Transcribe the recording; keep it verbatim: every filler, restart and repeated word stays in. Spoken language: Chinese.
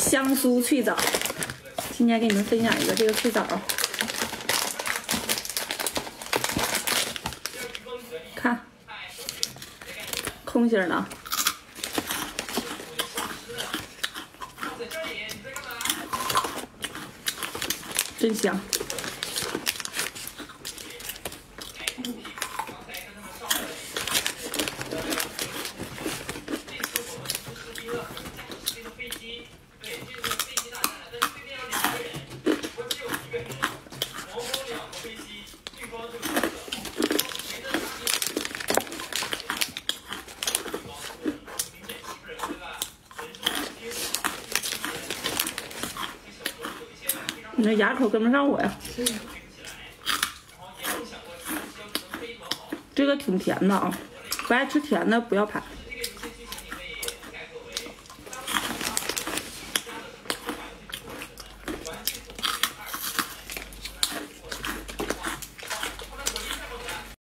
香酥脆枣，今天给你们分享一个这个脆枣，看，空心的，真香。 你这牙口跟不上我呀！这个挺甜的啊，不爱吃甜的不要拍。